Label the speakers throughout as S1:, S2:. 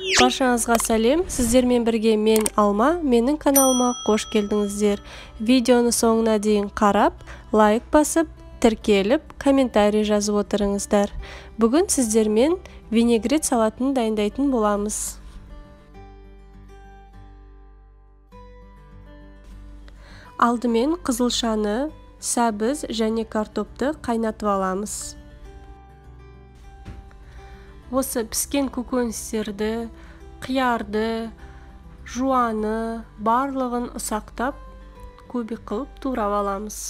S1: Баршаңызға сәлем, сіздермен бірге мен Алма, менің каналыма қош келдіңіздер. Видеоны соңына дейін қарап, лайк басып, тіркеліп, комментарий жазып отырыңыздар. Бүгін сіздермен винегрет салатын дайындайтын боламыз. Алдымен қызылшаны, сәбіз және картопты қайнатып аламыз. Осы піскен көкөністерді, қиярды, жуаны, барлығын ұсақтап, кубик қылып турап аламыз.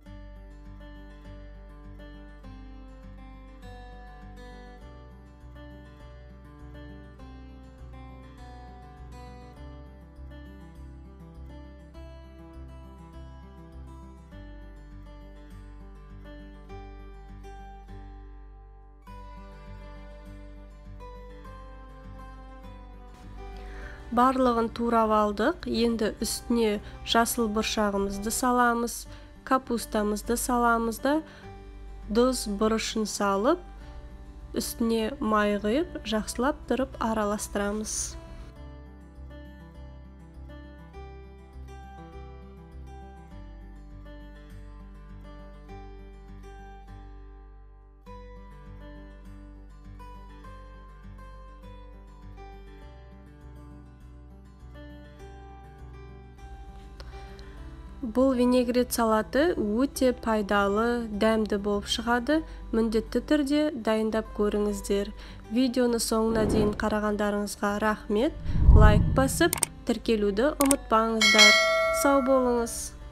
S1: Барлығын турап алдық. Енді үстіне жасыл бұршағымызды саламыз, капустамызды саламыз да, тұз бұрышын салып, үстіне май құйып, жақсылап тұрып араластырамыз. Бұл винегрет салаты өте пайдалы, дәмді болып шығады. Міндетті түрде дайындап көріңіздер. Видеоны соңына дейін қарағандарыңызға рахмет. Лайк басып, тіркелуді ұмытпаңыздар. Сау болыңыз.